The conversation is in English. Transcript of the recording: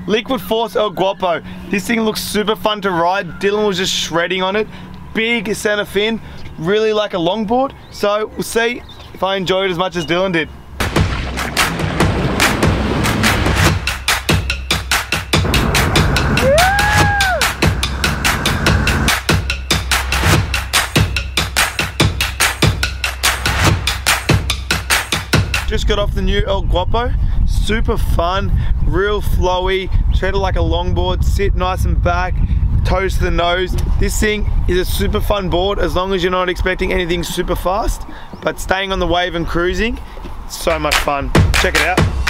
Liquid Force El Guapo. This thing looks super fun to ride. Dylan was just shredding on it. Big center fin, really like a longboard. So we'll see if I enjoy it as much as Dylan did. Just got off the new El Guapo. Super fun, real flowy, treated like a longboard, sit nice and back, toes to the nose. This thing is a super fun board as long as you're not expecting anything super fast, but staying on the wave and cruising, so much fun. Check it out.